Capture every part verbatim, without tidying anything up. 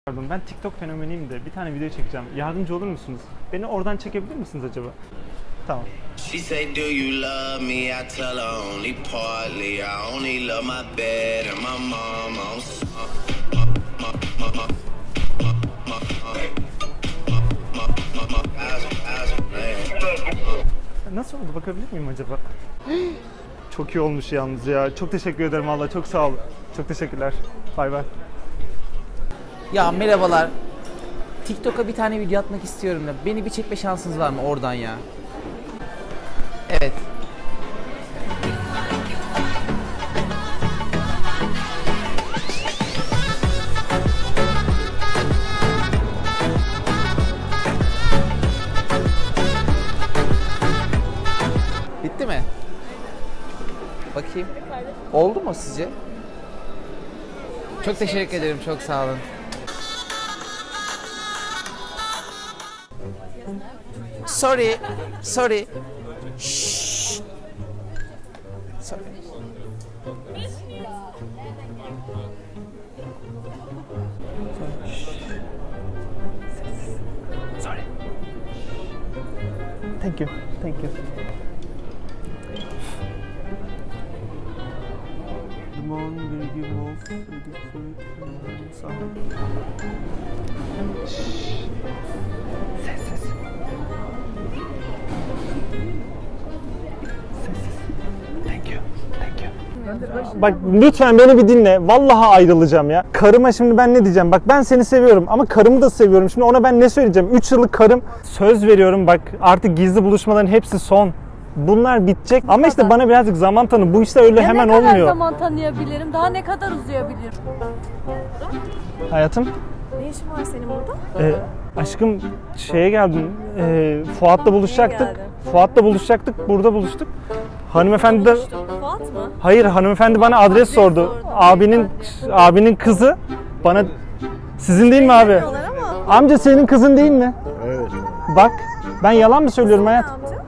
Pardon, ben TikTok fenomeniyim de bir tane video çekeceğim. Yardımcı olur musunuz? Beni oradan çekebilir misiniz acaba? Tamam. She say do you love me? I tell her only partly. I only love my bed and my mom. Nasıl oldu, bakabilir miyim acaba? Çok iyi olmuş yalnız ya. Çok teşekkür ederim vallahi, çok sağ olun. Çok teşekkürler. Bay bay. Ya merhabalar. TikTok'a bir tane video atmak istiyorum da beni bir çekme şansınız var mı oradan ya? Evet. Bitti mi? Bakayım. Oldu mu sizce? Çok teşekkür ederim. Çok sağ olun. Sorry. Sorry. Shh. Sorry. Sorry. Thank you. Thank you. Limon, bilgi, muz, bilgi, sağ ol. Sessiz. Sessiz. Thank you. Thank you. Bak lütfen beni bir dinle. Vallahi ayrılacağım ya. Karıma şimdi ben ne diyeceğim? Bak ben seni seviyorum ama karımı da seviyorum. Şimdi ona ben ne söyleyeceğim? üç yıllık karım. Söz veriyorum bak, artık gizli buluşmaların hepsi son. Bunlar bitecek ama işte bana birazcık zaman tanı. Bu işte öyle ya hemen olmuyor. Ne kadar olmuyor. zaman tanıyabilirim? Daha ne kadar uzayabilir? Hayatım. Ne işin var senin burada? Ee, aşkım şeye geldim. Ee, Fuat'la buluşacaktık. Fuat'la buluşacaktık. Burada buluştuk. Hanımefendi de... Fuat mı? Hayır, hanımefendi bana adres, adres sordu. sordu. Abinin abinin kızı bana... Sizin değil mi abi? Ama. Amca senin kızın değil mi? Evet. Bak, ben yalan mı söylüyorum hayat?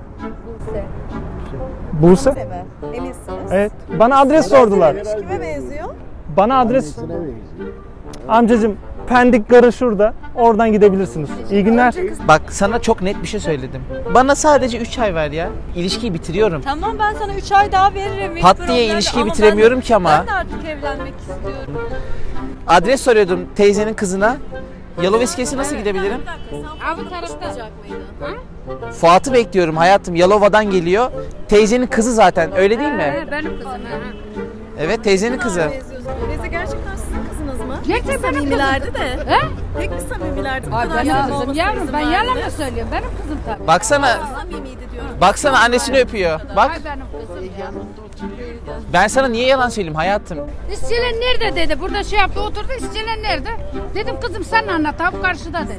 Buse. Buse mi? Eminsiniz. Evet. Bana adres sordular. Kime benziyor? Bana adres... Amcacığım, Pendik Garı şurada. Oradan gidebilirsiniz. İyi günler. Bak sana çok net bir şey söyledim. Bana sadece üç ay ver ya. İlişkiyi bitiriyorum. Tamam, ben sana üç ay daha veririm. Pat diye ilişkiyi bitiremiyorum ben, ki ama. Ben de artık evlenmek istiyorum. Adres soruyordum teyzenin kızına. Yalova İskele'si nasıl gidebilirim? Abi tarafta mıydı? Fuat'ı bekliyorum hayatım. Yalova'dan geliyor. Teyzenin kızı zaten. Öyle değil mi? He, benim kızım. He. Evet, teyzenin kızı. Teyze gerçekten sizin kızınız mı? Gerçekten benim samimilerdi de. He? Pek mi samimilerdi? Bu Ay, kadar benim samimi kızım olması yavrum, izin ben verdi. yalan mı söylüyorum? Benim kızım tabii. Baksana. Samimiydi diyorum. Baksana annesini öpüyor. Bak. Ay benim kızım ya. Ben sana niye yalan söyleyeyim hayatım? İsçilen nerede dedi. Burada şey yaptı, oturdu. İsçilen nerede? Dedim kızım sen anlat. Abi karşıda dedi.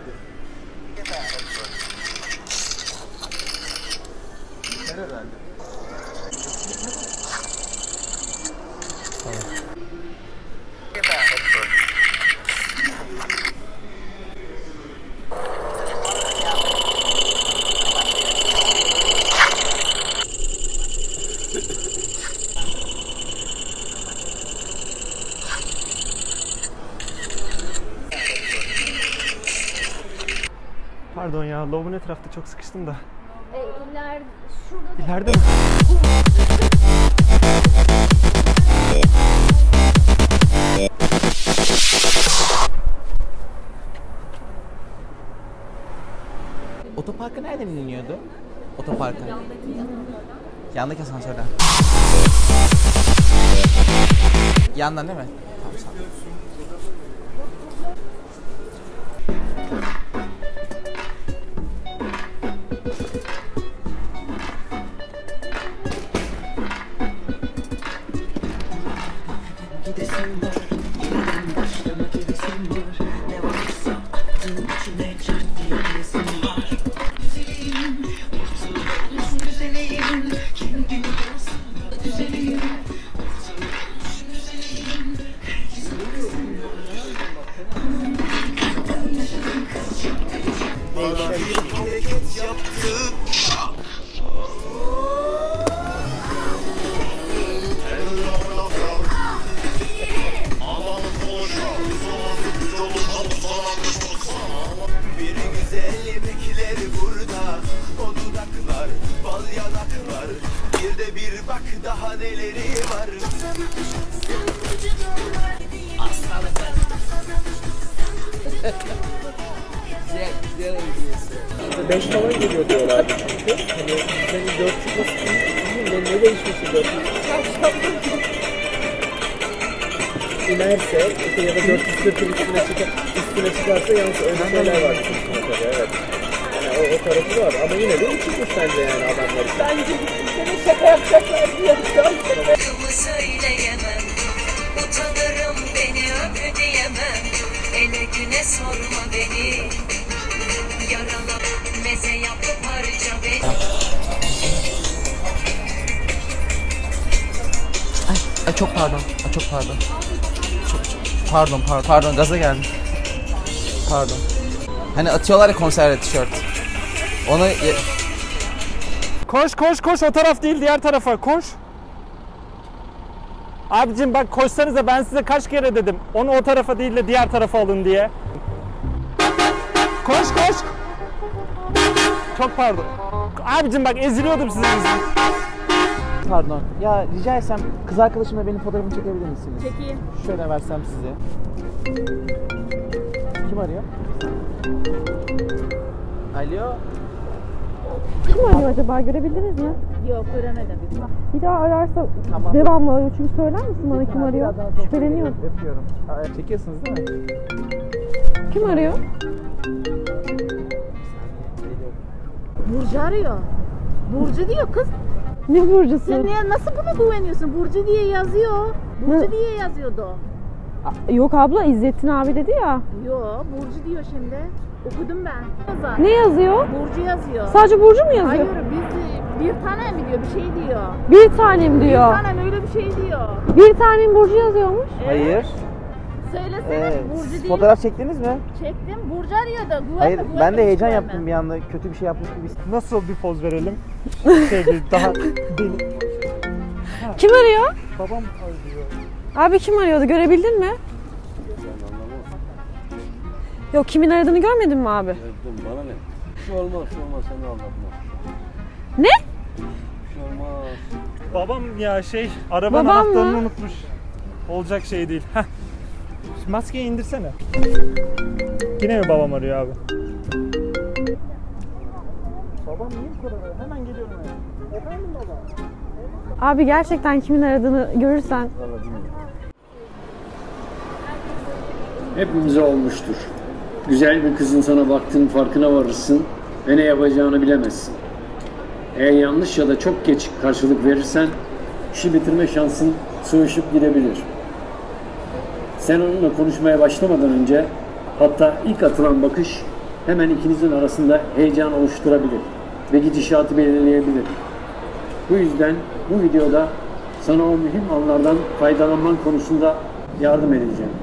Pardon ya, lavabonun etrafta çok sıkıştım da. E, ileride, şurada. İleride mi? Otoparka nereden iniyordu? Otoparka. Yandaki asansörden. Yandan değil mi? Tamam, sağ ol. güzel yemekler burada. O dudaklar, bal yanaklar. Bir de bir bak daha neleri var. Güzel, güzel oynuyorsun. beş falan geliyor diyorlardı çünkü. Hani senin dört çıkması ne, ne değişmişsin dört İnerse işte ya da dört yüz kırkın üstüne, çıkar, üstüne çıkarsa yalnız öyle şeyler var. Tabii, evet. Yani o, o tarafı var ama yine de iyi çıkmış bence yani adamlar için. Bence seni şaka yapacaklar diye. Söyleyemem, utanırım beni öp diyemem. Ele güne sorma beni, yarala meze yapıp harca beni. Ay, ay çok pardon, ay çok pardon. Çok, çok, pardon, pardon, pardon, gaza geldim. Pardon. Hani atıyorlar ya konserve tişört. Onu... Koş koş koş, o taraf değil diğer tarafa koş. Abicim bak koşsanıza, ben size kaç kere dedim. Onu o tarafa değil de diğer tarafa alın diye. Koş koş. Çok pardon. Abicim bak eziliyordum sizin yüzünüzden. Pardon. Ya rica etsem kız arkadaşımla benim fotoğrafımı çekebilir misiniz? Çekeyim. Şöyle versem size. Kim arıyor? Alo. Kim arıyor acaba, görebildiniz mi? Yok göremedim. Bir daha ararsa Tamam. devamlı arıyor çünkü söyler misin bana kim arıyor? Şüpheleniyorum. Öpüyorum. Aa, çekiyorsunuz değil mi? Kim arıyor? Burcu arıyor. Burcu diyor kız. Ne Burcu'su? Sen niye, nasıl buna güveniyorsun? Burcu diye yazıyor. Burcu Hı. diye yazıyordu. A- Yok abla, İzzettin abi dedi ya. Yo, Burcu diyor şimdi. Okudum ben. Yazar. Ne yazıyor? Burcu yazıyor. Sadece Burcu mu yazıyor? Hayır, biz bir tane mi diyor, bir şey diyor. Bir tanem Bir diyor. tane öyle bir şey diyor. Bir tanem Burcu yazıyormuş. Hayır. Söylesene, Ee, Burcu siz değil. fotoğraf çektiniz mi? Çektim, Burcu arıyor da güvenme, Hayır, güvenme, ben de hiç heyecan güvenme. yaptım bir anda. Kötü bir şey yapmış gibi. Nasıl bir poz verelim? Şey bir daha deli. Kim arıyor? Babam arıyor. Abi kim arıyordu, görebildin mi? Yok, kimin aradığını görmedin mi abi? Bana ne? Şu olmaz, şu olmaz, seni anlatma. Ne? Şu olmaz. Babam ya şey, arabanın Babam anahtarını mı? unutmuş. Olacak şey değil. Heh. Şu maskeyi indirsene. Yine mi babam arıyor abi? Babam niye bu kadar arıyor? Hemen geliyorum ya. Efendim baba? Abi gerçekten kimin aradığını görürsen. Hepimize olmuştur. Güzel bir kızın sana baktığın farkına varırsın ve ne yapacağını bilemezsin. Eğer yanlış ya da çok geç karşılık verirsen işi bitirme şansın sığışıp gidebilir. Sen onunla konuşmaya başlamadan önce, hatta ilk atılan bakış hemen ikinizin arasında heyecan oluşturabilir ve gidişatı belirleyebilir. Bu yüzden bu videoda sana o mühim anlardan faydalanman konusunda yardım edeceğim.